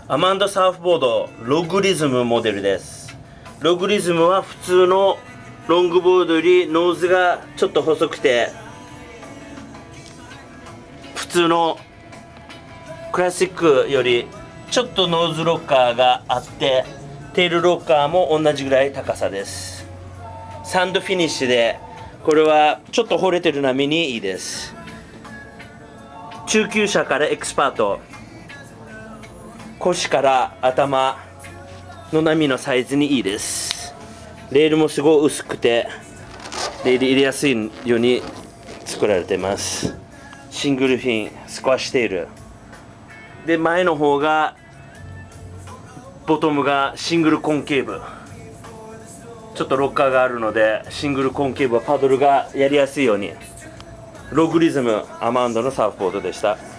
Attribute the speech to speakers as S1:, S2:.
S1: アマンドサーフボードログリズムモデルです。ログリズムは普通のロングボードよりノーズがちょっと細くて、普通のクラシックよりちょっとノーズロッカーがあって、テールロッカーも同じぐらい高さです。サンドフィニッシュで、これはちょっと掘れてる波にいいです。中級者からエキスパート、腰から頭の波のサイズにいいです。レールもすごい薄くてレール入れやすいように作られています。シングルフィン、スクワッシュテールで、前の方がボトムがシングルコンケーブ、ちょっとロッカーがあるのでシングルコンケーブはパドルがやりやすいように。ログリズムアマンドのサーフボードでした。